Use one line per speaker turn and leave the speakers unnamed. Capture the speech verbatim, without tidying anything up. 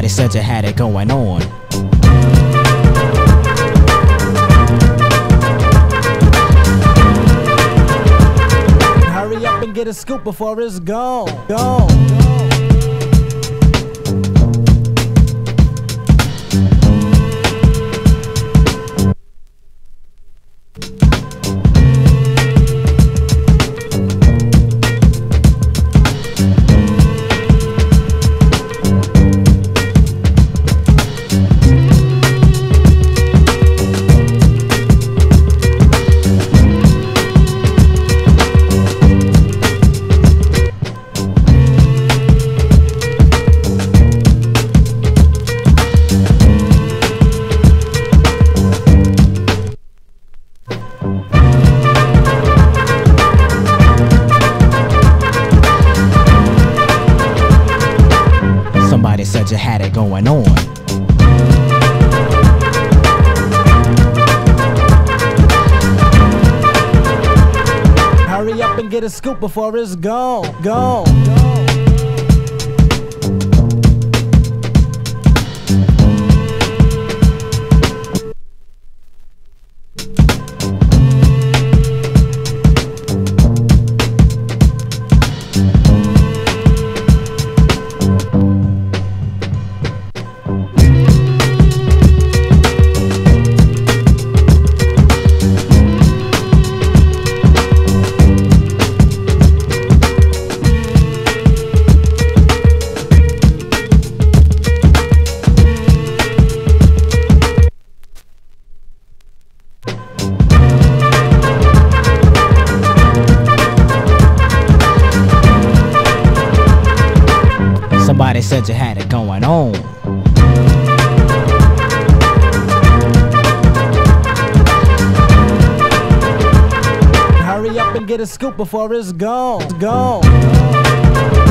Somebody said you had it going on.
Hurry up and get a scoop before it's gone. Gone.
Somebody said you had it going on.
Hurry up and get a scoop before it's gone. Gone. Gone.
Somebody said you had it going on.
Hurry up and get a scoop before it's gone. Gone.